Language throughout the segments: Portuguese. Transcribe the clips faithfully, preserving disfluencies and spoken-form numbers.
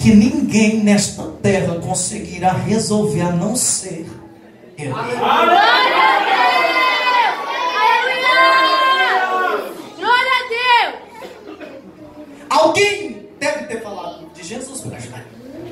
que ninguém nesta terra conseguirá resolver a não ser Ele. Glória a Deus! Aleluia! Glória a Deus! Alguém deve ter falado de Jesus para Jairo.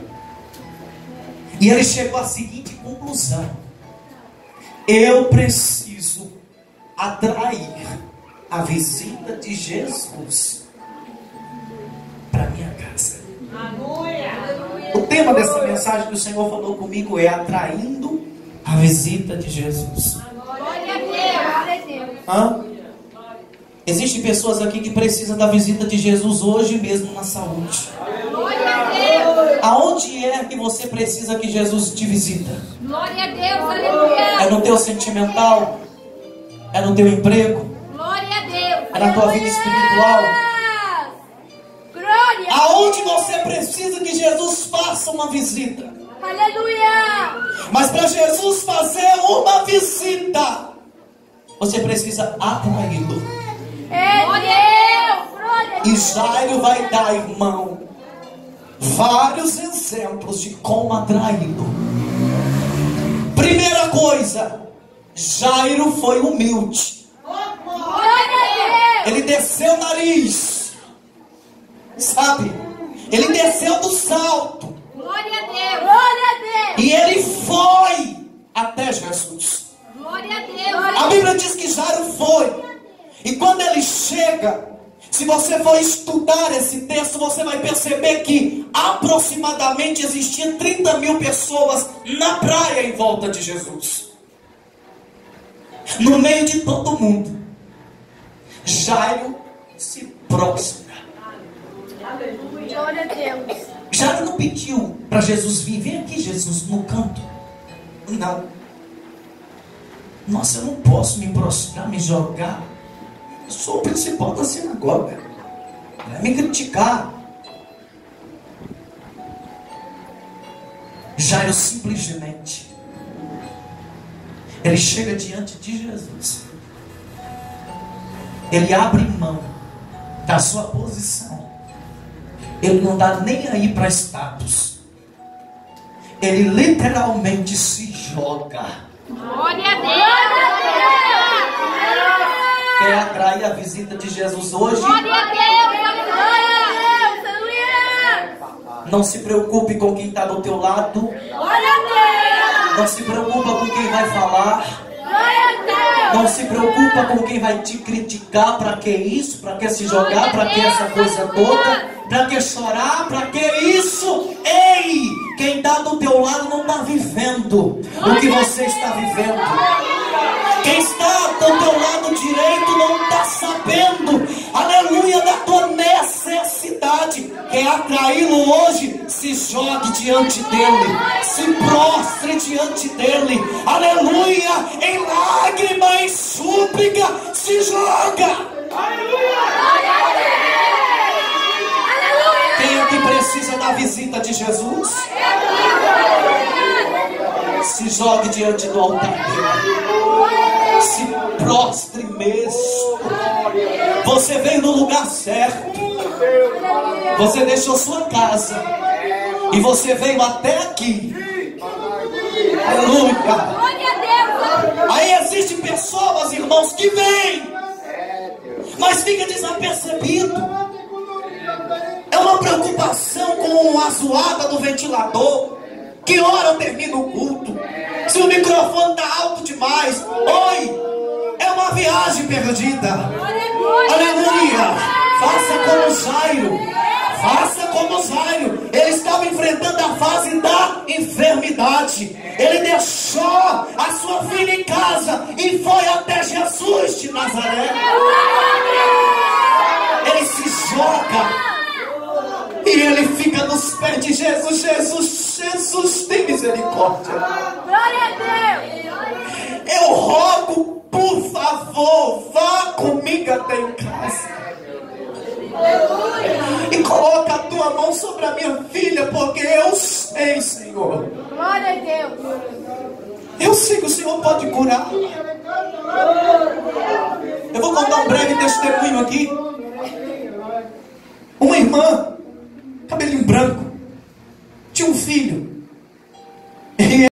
E ele chegou à seguinte conclusão: eu preciso atrair a visita de Jesus para minha casa. O tema dessa mensagem que o Senhor falou comigo é atraindo a visita de Jesus. Glória a Deus! Hã? Existem pessoas aqui que precisam da visita de Jesus hoje mesmo na saúde. Glória a Deus! Aonde é que você precisa que Jesus te visita? Glória a Deus! Aleluia! É no teu sentimental? É no teu emprego? Glória a Deus! É na tua vida espiritual? Glória! Aonde você precisa que Jesus faça uma visita? Aleluia! Mas para Jesus fazer uma visita, você precisa atraí-lo. É Deus! Glória a E Deus! Jairo vai dar, irmão, vários exemplos de como atraí-lo. Primeira coisa, Jairo foi humilde. Glória a Deus! Ele desceu o nariz, sabe? Ele desceu do salto. Glória a Deus! Glória a Deus! E ele foi até Jesus. Glória a Deus! A Bíblia diz que Jairo foi. E quando ele chega, se você for estudar esse texto, você vai perceber que aproximadamente existiam trinta mil pessoas na praia em volta de Jesus. No meio de todo mundo, Jairo se prostra. Glória a Deus! Jairo não pediu para Jesus vir. Vem aqui, Jesus, no canto. Não. Nossa, eu não posso me prostrar, me jogar. Eu sou o principal da sinagoga. Vai me criticar. Jairo simplesmente, ele chega diante de Jesus. Ele abre mão da sua posição. Ele não dá nem aí para status. Ele literalmente se joga. Glória a Deus! Quer atrair a visita de Jesus hoje? Glória a Deus! Glória a Deus! Aleluia! Não se preocupe com quem está do teu lado. Glória a Deus! Não se preocupa com quem vai falar. Glória a Deus! Não se preocupa com quem vai te criticar. Para que isso? Para que se jogar? Para que essa coisa toda? Para que chorar? Para que isso? Ei! Quem está do teu lado não está vivendo o que você está vivendo. Quem está do teu lado direito não está sabendo, aleluia, da tua necessidade. Quer atraí-lo hoje? Se jogue diante dele, se prostre diante dele, aleluia, em lágrima, em súplica, se joga. Glória a Deus! Aleluia! Quem aqui precisa da visita de Jesus? Se jogue diante do altar dele. Se prostre mesmo. Você veio no lugar certo. Você deixou sua casa e você veio até aqui. Aleluia. Glória a Deus! Aí existem pessoas, irmãos, que vêm, mas fica desapercebido. É uma preocupação com a zoada do ventilador. Que hora eu termino o culto? Se o microfone está alto demais. Oi, é uma viagem perdida. Aleluia. Faça como Jairo. Faça como Jairo. Ele estava enfrentando a fase da enfermidade. Ele deixou a sua filha em casa e foi até Jesus de Nazaré. Ele se joga e ele fica nos pés de Jesus. Jesus, Jesus, tem misericórdia. Glória a Deus! Eu rogo, por favor, vá comigo até em casa. E coloca a tua mão sobre a minha filha, porque eu sei, Senhor. Glória a Deus! Eu sei que o Senhor pode curar. Eu vou contar um breve testemunho aqui. Uma irmã, cabelinho branco, tinha um filho.